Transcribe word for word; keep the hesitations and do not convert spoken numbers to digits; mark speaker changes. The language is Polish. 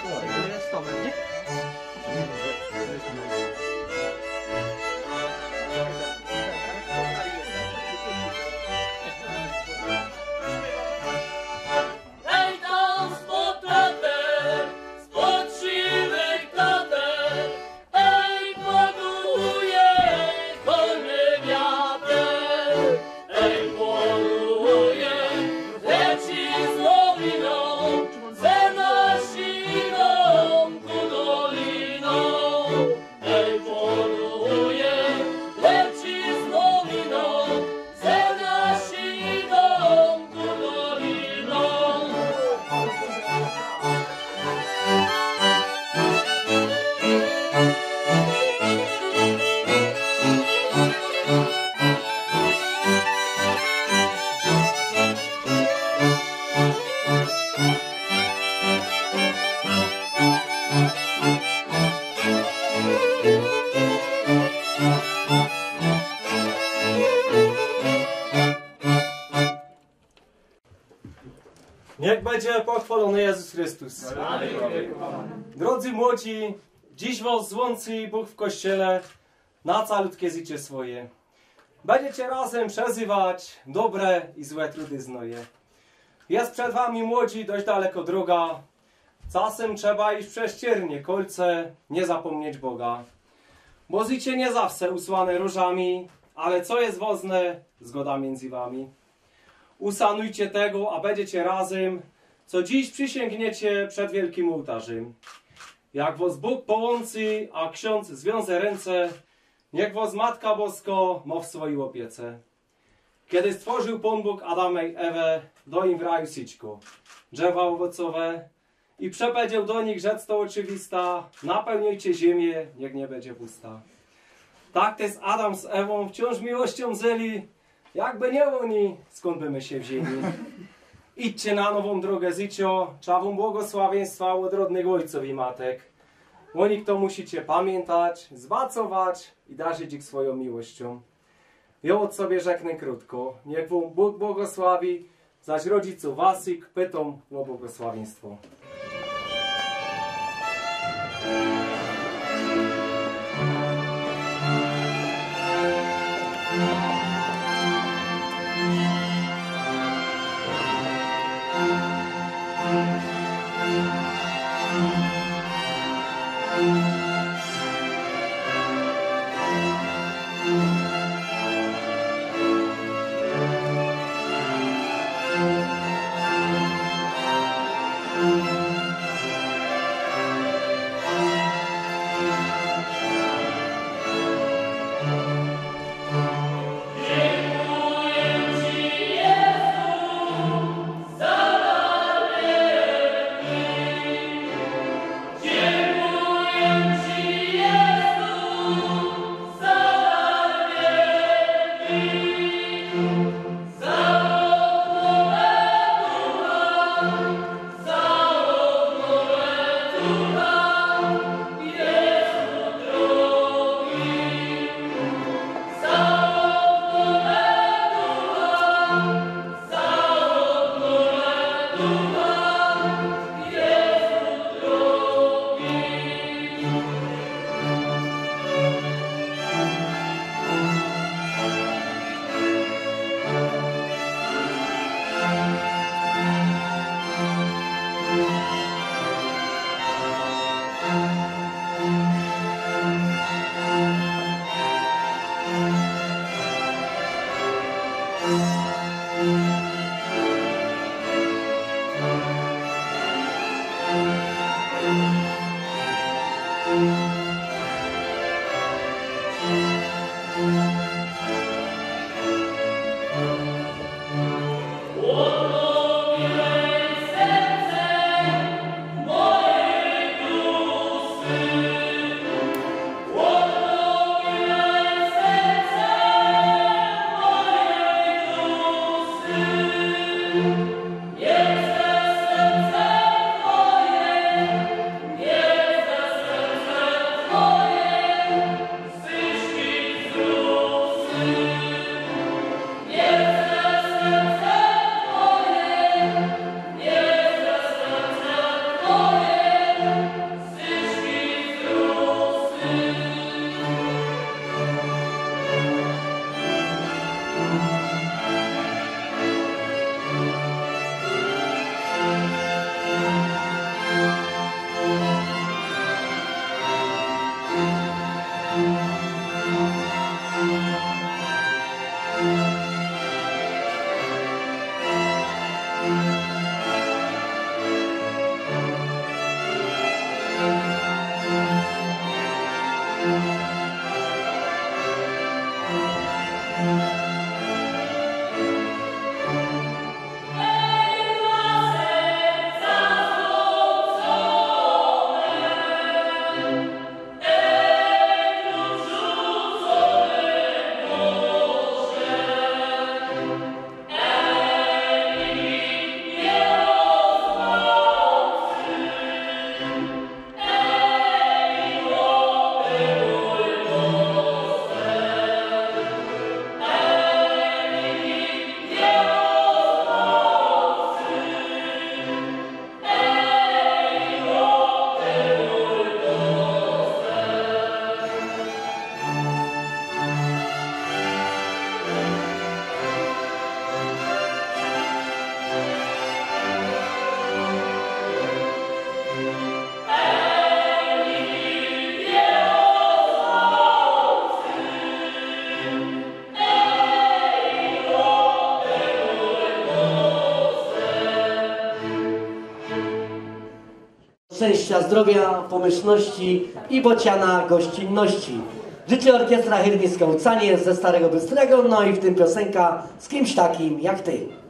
Speaker 1: To jest Tomek, nie?
Speaker 2: Niech będzie pochwalony Jezus Chrystus. Drodzy młodzi, dziś was złączy Bóg w Kościele na calutkie życie swoje. Będziecie razem przeżywać dobre i złe trudy znoje. Jest przed wami młodzi dość daleko droga. Czasem trzeba iść przez ciernie, kolce, nie zapomnieć Boga. Bo życie nie zawsze usłane różami, ale co jest ważne, zgoda między wami. Usanujcie tego, a będziecie razem, co dziś przysięgniecie przed wielkim ołtarzem. Jak was Bóg połączy, a ksiądz zwiąże ręce, niech was Matka Bosko ma w swojej opiece. Kiedy stworzył Pan Bóg Adama i Ewę, do im w raju sićko, drzewa owocowe, i przepowiedział do nich rzecz to oczywista, napełnijcie ziemię, niech nie będzie pusta. Tak też Adam z Ewą wciąż miłością zyli, jakby nie oni, skąd by my się wzięli. Idźcie na nową drogę życia, trzeba wam błogosławieństwa od rodnych ojców i matek. O nich to musicie pamiętać, zwacować i darzyć ich swoją miłością. Ja od sobie rzeknę krótko, niech wam Bóg błogosławi, zaś rodziców wasich pytam o błogosławieństwo.
Speaker 1: szczęścia, zdrowia, pomyślności i bociana gościnności. Życzę Orkiestra Hyrnicka Ucanie ze Starego Bystrego, no i w tym piosenka Z kimś takim jak ty.